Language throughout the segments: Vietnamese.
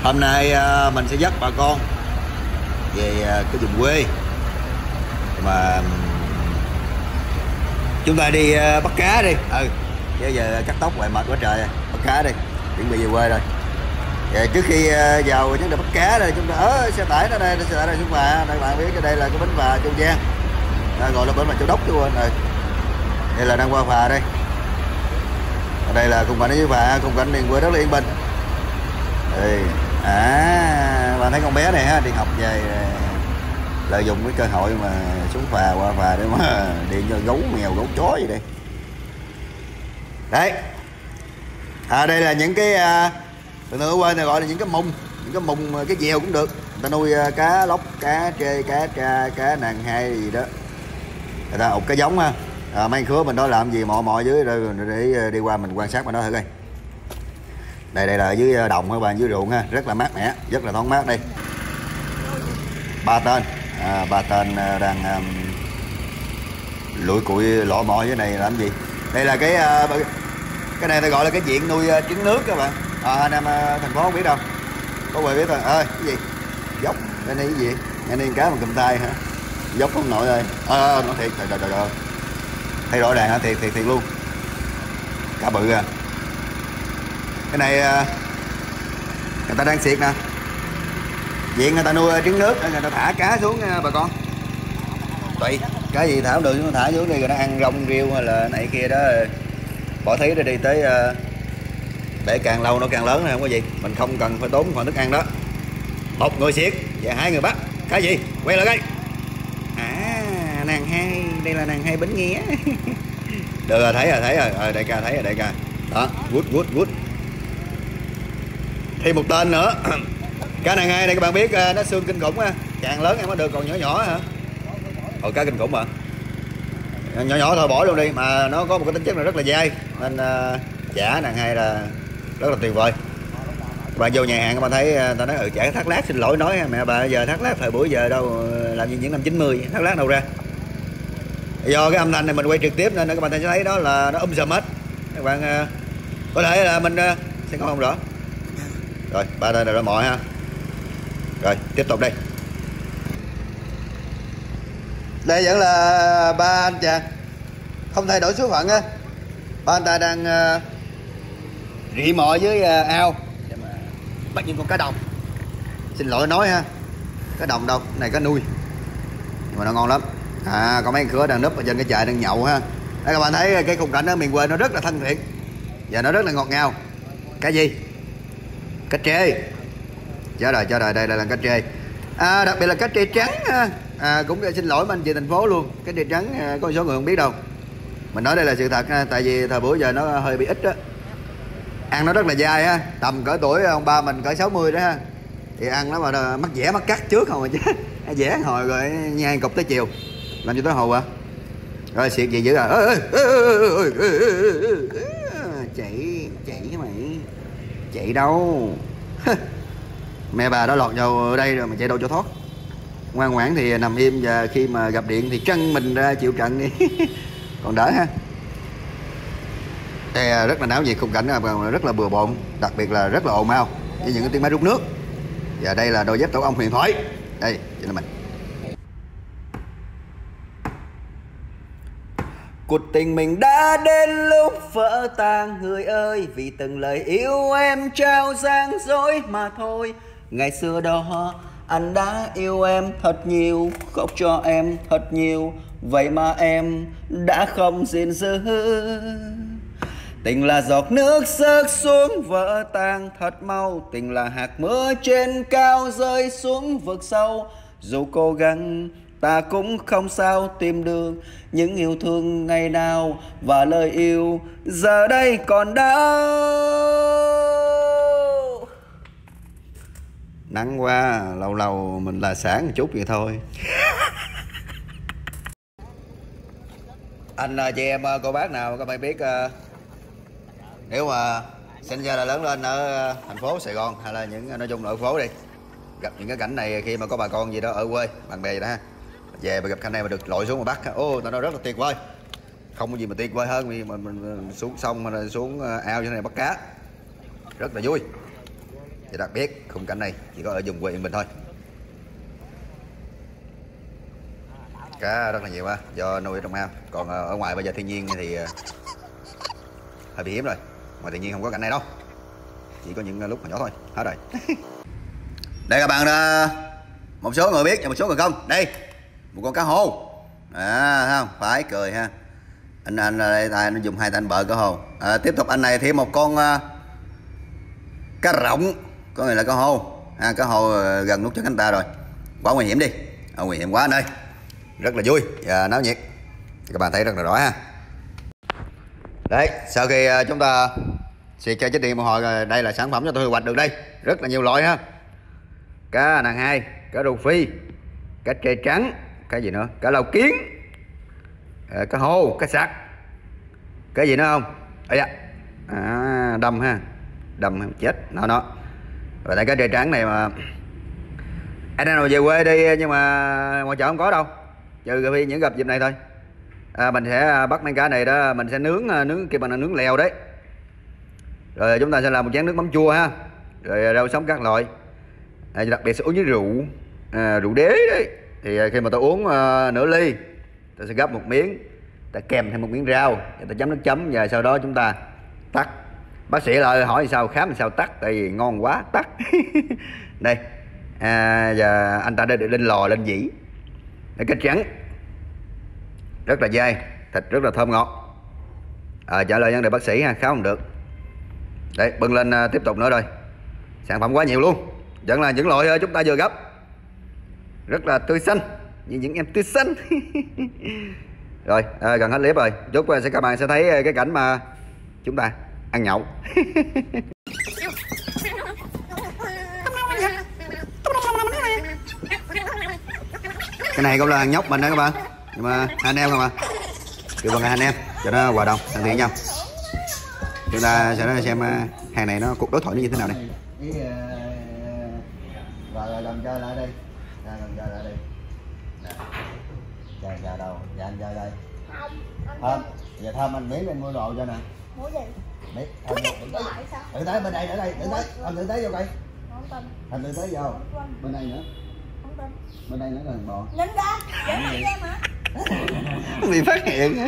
Hôm nay mình sẽ dắt bà con về cái vùng quê mà chúng ta đi bắt cá đi. Chứ giờ cắt tóc ngoài mệt quá trời, bắt cá đi, chuẩn bị về quê rồi. Và trước khi vào vấn đề bắt cá đây, chúng ta xe tải đó đây, xe tải đây xuống phà. Đây bạn biết cái đây là cái bến phà Châu Giang, gọi là bến phà Châu Đốc chứ quên rồi. Đây là đang qua phà đây. Ở đây là khung cảnh ở dưới phà, khung cảnh miền quê rất là yên bình. Bạn thấy con bé này ha, đi học về lợi dụng cái cơ hội mà xuống phà qua phà để mà điện cho gấu mèo gấu chó gì đây. Đấy. Đây là những cái từ từ quên này gọi là những cái mùng, cái dèo cũng được. Người ta nuôi cá lóc, cá trê, cá tra, cá nàng hai gì đó. Người ta ục cái giống ha. Mấy khứa mình đó làm gì mò dưới để đi qua mình quan sát mà nó thử coi. Đây là ở dưới đồng các bạn, dưới ruộng ha, rất là mát mẻ, rất là thoáng mát đây. Ba tên đang lủi cụi lọ mò dưới này làm gì? Đây là cái này ta gọi là cái viện nuôi trứng nước các bạn. Anh em thành phố không biết đâu, có quê biết thôi. Cái gì dốc đây này, cái gì nghe nên cá mà cầm tay hả? Dốc không nổi ơi. Nó thiệt, trời ơi, thấy rõ ràng hả? Thiệt luôn, cá bự à. Cái này người ta đang xiệt nè, viện người ta nuôi trứng nước, người ta thả cá xuống nha bà con. Tùy cái gì thả không được, nó thả xuống đi rồi nó ăn rong rêu hay là này kia đó, bỏ thí ra đi tới để càng lâu nó càng lớn này, không có gì, mình không cần phải tốn khoản thức ăn đó. Một người xiết và hai người bắt. Cái gì quay lại đây, nàng hai, đây là nàng hai Bến Nghé. Được rồi, thấy rồi, đại ca thấy rồi, đại ca đó, good. Thêm một tên nữa. Cá nàng hai này các bạn biết nó xương kinh khủng ha, càng lớn em mới được, còn nhỏ hả? Cá kinh khủng mà, nhỏ thôi bỏ luôn đi, mà nó có một cái tính chất là rất là dai nên chả nàng hai là rất là tuyệt vời. Các bạn vô nhà hàng các bạn thấy ta nói chả thác lát, xin lỗi nói mẹ bà giờ thác lát thời buổi giờ đâu, làm như những năm 90 thác lát đâu ra. Do cái âm thanh này mình quay trực tiếp nên các bạn sẽ thấy đó là nó sầm hết. Các bạn có thể là mình sẽ không rõ. Rồi ba đây là đã mọi ha. Rồi tiếp tục đây. Đây vẫn là ba anh chàng không thay đổi số phận á. Ba anh ta đang rị mò với ao để mà bắt những con cá đồng. Xin lỗi nói ha, cá đồng đâu, cái này cá nuôi nhưng mà nó ngon lắm. Có mấy con khứa đang núp ở trên cái chài đang nhậu ha. Đây các bạn thấy cái khung cảnh ở miền quê nó rất là thân thiện và nó rất là ngọt ngào. Cái gì? Cá trê. Chết rồi, đây là cá trê. Đặc biệt là cá trê trắng ha. Cũng xin lỗi mấy anh chị thành phố luôn, cá trê trắng có một số người không biết đâu. Mình nói đây là sự thật ha, tại vì thời bữa giờ nó hơi bị ít đó. Ăn nó rất là dai ha, tầm cỡ tuổi ông ba mình cỡ 60 đó ha. Thì ăn nó mà mắc dẻ mắc cắt trước không mà chứ. Dẻ hồi rồi nhai cục tới chiều. Làm cho tới hồ à. Rồi xiệt gì dữ à. Chạy mày. Chạy đâu. Mẹ bà đã lọt vào đây rồi mà chạy đâu cho thoát. Ngoan ngoãn thì nằm im, và khi mà gặp điện thì trân mình ra chịu trận đi. Còn đỡ ha. Đây rất là náo nhiệt, khung cảnh rất là bừa bộn, đặc biệt là rất là ồn ào với những cái tiếng máy rút nước. Và đây là đôi dép tổ ong huyền thoại. Đây chính là mình. Cuộc tình mình đã đến lúc vỡ tan người ơi, vì từng lời yêu em trao gian dối mà thôi. Ngày xưa đó anh đã yêu em thật nhiều, khóc cho em thật nhiều, vậy mà em đã không gìn giữ. Tình là giọt nước rớt xuống vỡ tan thật mau, tình là hạt mưa trên cao rơi xuống vực sâu. Dù cố gắng ta cũng không sao tìm được những yêu thương ngày nào, và lời yêu giờ đây còn đâu. Nắng quá, lâu lâu mình là sáng một chút vậy thôi. Anh chị em cô bác nào các bạn biết nếu mà sinh ra là lớn lên ở thành phố Sài Gòn hay là những nói chung là ở phố đi, gặp những cái cảnh này khi mà có bà con gì đó ở quê bạn bè gì đó ha, về mà gặp cảnh này mà được lội xuống mà bắt, tao nói rất là tuyệt vời. Không có gì mà tuyệt vời hơn vì mình xuống sông hay là xuống ao như thế này bắt cá, rất là vui. Thì đặc biệt khung cảnh này chỉ có ở vùng quê Yên Bình thôi. Cá rất là nhiều ha, do nuôi trong ao. Còn ở ngoài bây giờ thiên nhiên thì hơi bị hiếm rồi. Ngoài thiên nhiên không có cảnh này đâu, chỉ có những lúc mà nhỏ thôi. Hết rồi. Đây các bạn, một số người biết và một số người không. Đây một con cá hô, không phải cười ha. Anh đây nó dùng hai tay anh bợ cá hô. Tiếp tục anh này thêm một con cá rộng, có nghĩa là cá hô. Cá hô gần nút chân anh ta rồi, quá nguy hiểm đi. Nguy hiểm quá anh ơi. Rất là vui và náo nhiệt, các bạn thấy rất là rõ ha. Đấy, sau khi chúng ta xịt cho chết điện một hồi rồi, đây là sản phẩm cho tôi thu hoạch được đây. Rất là nhiều loại ha. Cá nàng hai, cá rô phi, cá trê trắng, cái gì nữa, cá lau kiến, cá hô, cá sặc, cái gì nữa không? Đâm ha, đâm chết nó. Rồi tại cá trê trắng này mà anh nào về quê đi, nhưng mà ngoài chợ không có đâu, trừ khi những gặp dịp này thôi. Mình sẽ bắt mấy cá này đó, mình sẽ nướng kêu bằng là nướng lèo đấy. Rồi chúng ta sẽ làm một chén nước mắm chua ha, rồi rau sống các loại. Đặc biệt sẽ uống với rượu đế đấy. Thì khi mà tôi uống nửa ly, tôi sẽ gấp một miếng, ta kèm thêm một miếng rau, ta chấm nước chấm, và sau đó chúng ta tắt. Bác sĩ lại hỏi sao, khám sao tắt, tại vì ngon quá tắt. Đây, và anh ta đã được lên lò lên dĩ. Đây, cá trắng rất là dai, thịt rất là thơm ngọt. Trả lời vấn đề bác sĩ ha, khá không được. Đấy, bưng lên tiếp tục nữa rồi. Sản phẩm quá nhiều luôn, vẫn là những loại chúng ta vừa gấp, rất là tươi xanh, như những em tươi xanh. Rồi, gần hết clip rồi, chúc các bạn sẽ thấy cái cảnh mà chúng ta ăn nhậu. Cái này cũng là hàng nhóc mình đó các bạn, nhưng mà hai anh em không à, kêu bằng hai anh em cho nó hòa đồng thân thiện nhau. Chúng ta sẽ xem hàng này nó cuộc đối thoại nó như thế nào đây. Rồi làm chơi lại đi, làm chơi lại đi. Chờ đâu, dạ anh chơi đây. Không, giờ thơm anh miếng lên mua đồ cho nè. Mua gì? Biết. Tự tới bên đây, ở đây, tự tới, tự tới vô coi. Không tin. Thành tự tới vô. Bên đây nữa. Không tin. Bên đây nữa là bò. Nhìn ra, dẫn em hả? Bị phát hiện.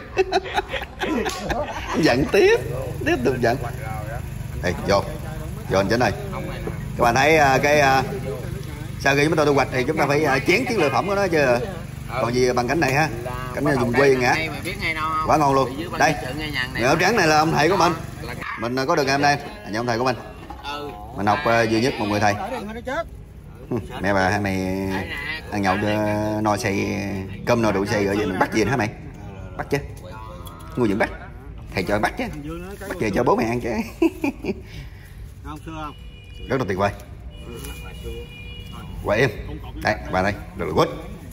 Giận tiếp tục giận. Đây, vô anh trên đây. Các bạn thấy sau khi chúng ta thu hoạch thì chúng ta phải chén chiến lợi phẩm của nó chứ. Còn gì bằng cảnh này ha, cảnh này dùng quê ngã quá ngon luôn. Đây, người áo trắng này là ông thầy của mình có được ngày hôm nay, nhà ông thầy của mình học duy nhất một người thầy. Mẹ bà hàng này ăn nhậu cho no say, cơm no rượu say, rồi mình bắt gì hả mày? Bắt chứ, nuôi dưỡng bắt, thầy cho bắt chứ, bắt về cho bố mẹ ăn chứ. Rất là tuyệt vời. Quay im đây, bà đây rất là good.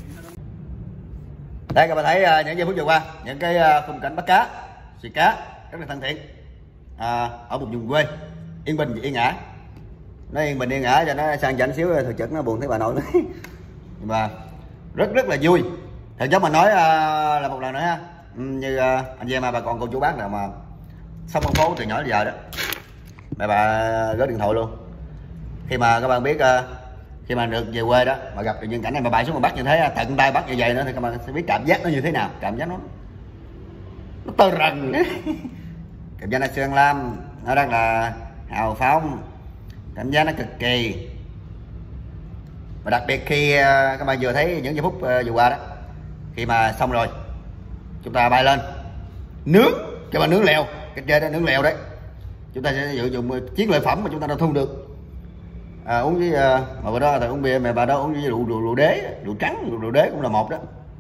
Đây các bạn thấy những giây phút vừa qua, những cái khung cảnh bắt cá, xịt cá rất là thân thiện ở một vùng quê yên bình và yên ả. Nó yên bình yên ả cho nó sang chảnh xíu, thực chất nó buồn thấy bà nội. Nhưng mà rất là vui. Thật giống mà nói là một lần nữa ha, như anh em bà con cô chú bác nào mà sống ở phố từ nhỏ đến giờ đó, mẹ bà gửi điện thoại luôn. Khi mà các bạn biết khi mà được về quê đó mà gặp được những cảnh này mà bay xuống mà bắt như thế, tận tay bắt như vậy nữa, thì các bạn sẽ biết cảm giác nó như thế nào. Cảm giác nó tơ rần. Cảm giác nó sơn lam, nó rất là hào phóng, cảm giác nó cực kỳ. Và đặc biệt khi các bạn vừa thấy những giây phút vừa qua đó, khi mà xong rồi chúng ta bay lên nướng, cho bạn nướng lèo, cái trên đó nướng lèo đấy, chúng ta sẽ sử dụng chiến lợi phẩm mà chúng ta đã thu được. Uống với mà bữa đó thì uống bia, mẹ bà đó uống với rượu đế, rượu trắng, rượu đế cũng là một đó.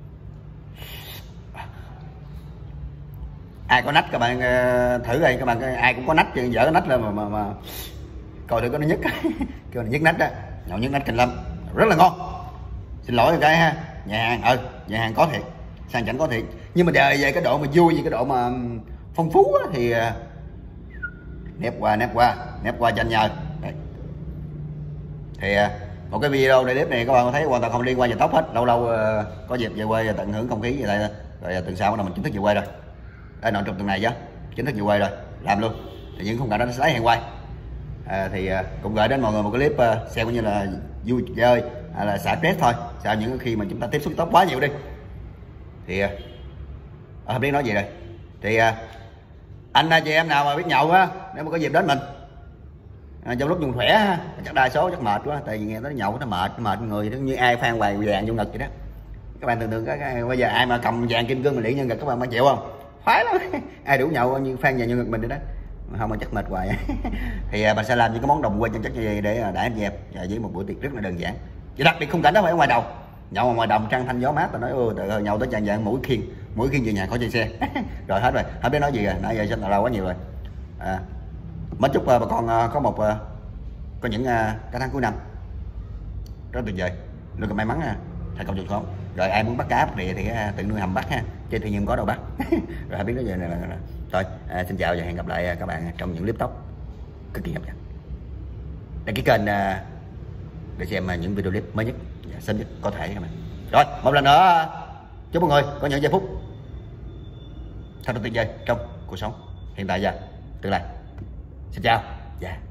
Ai có nách các bạn thử đây, các bạn ai cũng có nách chứ, dở nách lên mà coi thử có nó nhức. Kêu là nhức nách đó, nhậu nhức nách Kinh Lâm rất là ngon. Xin lỗi cái ha, nhà hàng có thiệt, sang chảnh có thiệt, nhưng mà về cái độ mà vui, về cái độ mà phong phú á, thì nép qua cho anh nhờ. Đấy. Thì một cái video clip này các bạn thấy hoàn toàn không liên quan gì tóc hết. Lâu có dịp về quê tận hưởng không khí vậy đây, rồi tuần sau bắt đầu mình chính thức về quê rồi. Nội trong tuần này chứ chính thức về quê rồi, làm luôn thì những khung cảnh đó nó sẽ lấy hàng quay. thì cũng gửi đến mọi người một cái clip xem cũng như là vui chơi là xả stress thôi, sau những khi mà chúng ta tiếp xúc tốt quá nhiều đi thì không biết nói gì rồi. Thì anh chị em nào mà biết nhậu á, nếu mà có dịp đến mình trong lúc dùng khỏe ha, chắc đa số chắc mệt quá, tại vì nghe nói nhậu nó mệt người, nó như ai phan hoài vàng vô ngực vậy đó. Các bạn tưởng tượng bây giờ ai mà cầm vàng kim cương mình liễn nhân ngực các bạn có chịu không? Khoái lắm. Ai đủ nhậu như phan vàng vô ngực mình vậy đó, không mà chắc mệt hoài. Thì mình sẽ làm những cái món đồng quê chân chất như vậy để đãi anh dẹp với một buổi tiệc rất là đơn giản. Chỉ đặc biệt khung cảnh đó phải ở ngoài đồng, nhậu ở ngoài đồng trăng thanh gió mát, tôi nói trời ơi, nhậu tới chàng vàng mũi khiên về nhà khỏi chạy xe. Rồi hết rồi, không biết nói gì rồi, nãy giờ xin lâu quá nhiều rồi. Mến chúc bà con có những cái tháng cuối năm rất tuyệt vời, luôn có may mắn thành công trường khốn. Rồi ai muốn bắt cá bắt rịa thì tự nuôi hầm bắt ha, chứ tự nhiên có đâu bắt. Rồi không biết nói gì này là thôi, xin chào và hẹn gặp lại các bạn trong những clip tóc cực kỳ hấp dẫn. Đăng ký kênh để xem những video clip mới nhất và sớm nhất có thể các bạn. Rồi một lần nữa chúc mọi người có những giây phút thật là tuyệt vời trong cuộc sống hiện tại và tương lai. Xin chào. Yeah.